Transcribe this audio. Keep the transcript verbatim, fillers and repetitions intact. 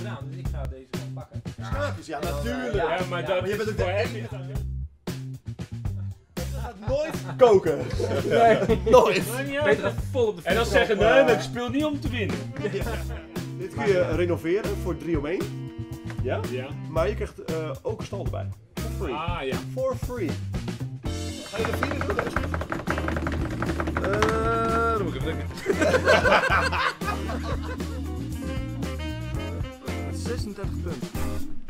gedaan, dus ik ga deze gewoon pakken. Schaapjes, ja natuurlijk. Ja, Ja, maar ja, dat maar je is bent ook voor de hem. enige. Je gaat nooit koken. Nee. Nooit. Maar niet uit. Peter gaat vol op de En dan fiets zeggen, op, nee, eh, maar ik speel niet om te winnen. Ja. Dit kun je renoveren voor drie om één. Ja? Ja. Maar je krijgt uh, ook een stal erbij. For free. Ah, ja. For free. Ga je de vierde doen, deze? Eh, dan moet ik even denken. zesendertig punten.